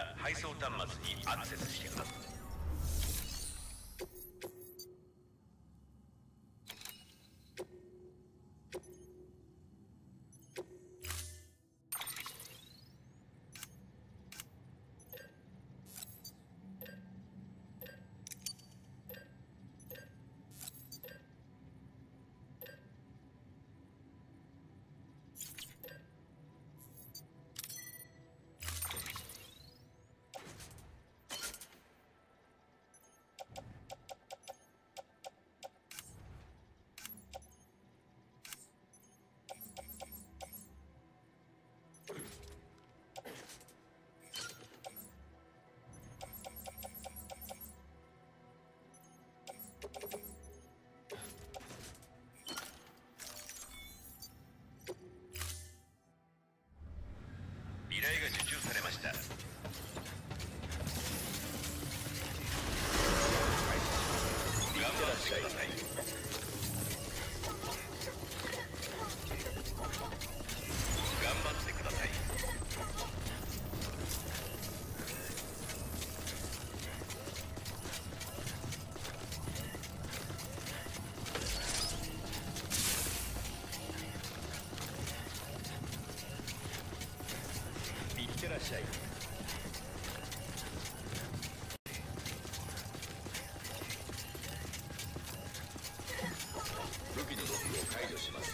配送端末にアクセスしてください。依頼が受注されました。頑張ってください。頑張ってください。いってらっしゃい。武器のロックを解除します。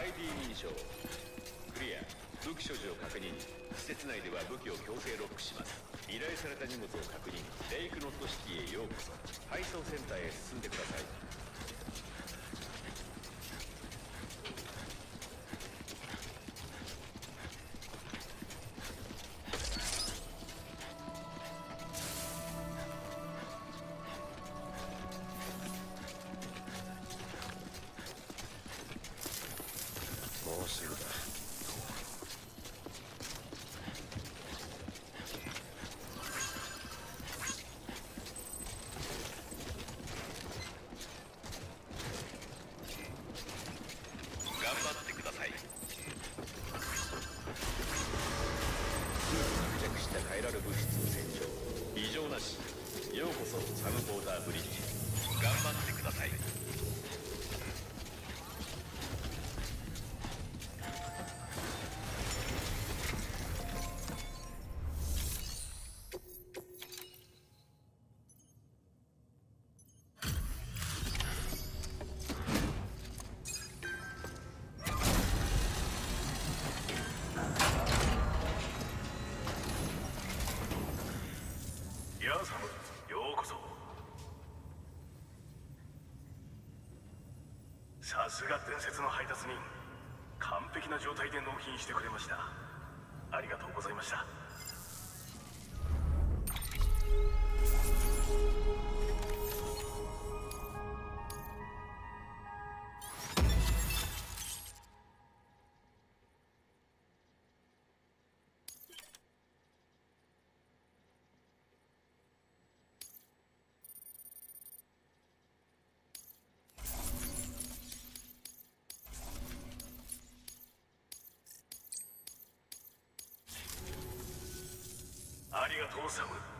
ID 認証。クリア。武器所持を確認。施設内では武器を強制ロックします。依頼された荷物を確認。レイクノットシティへようこそ。配送センターへ進んでください。 もうすぐだ。 頑張ってください。着したカイラル物質を洗浄。異常なし。ようこそサムボーダーブリッジ。頑張ってください。 ヤーサム、ようこそ。さすが伝説の配達人。完璧な状態で納品してくれました。ありがとうございました。ありがとうサム。